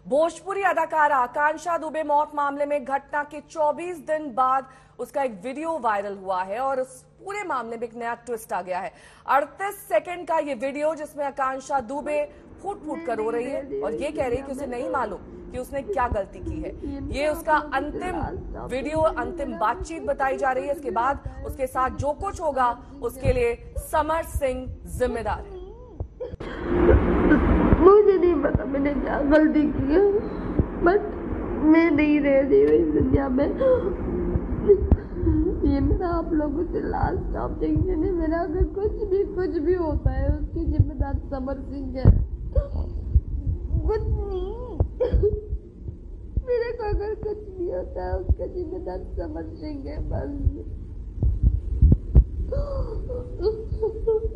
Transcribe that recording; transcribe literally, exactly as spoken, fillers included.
भोजपुरी अदाकारा आकांक्षा दुबे मौत मामले में घटना के चौबीस दिन बाद उसका एक वीडियो वायरल हुआ है और उस पूरे मामले में एक नया ट्विस्ट आ गया है। अड़तीस सेकंड का ये वीडियो जिसमें आकांक्षा दुबे फूट फूट कर रो रही है और ये कह रही है कि उसे नहीं मालूम कि उसने क्या गलती की है। ये उसका अंतिम वीडियो, अंतिम बातचीत बताई जा रही है। इसके बाद उसके साथ जो कुछ होगा उसके लिए समर सिंह जिम्मेदार है। मुझे नहीं पता मैंने क्या गलती की है, बट मैं नहीं रह रही हूँ इस दुनिया में। ये मेरा आप लोगों से लास्ट ऑब्जेक्शन है। मेरा अगर कुछ भी कुछ भी होता है उसकी जिम्मेदार समर सिंह है। कुछ नहीं, मेरे को अगर कुछ भी होता है उसका जिम्मेदार समर सिंह है बस।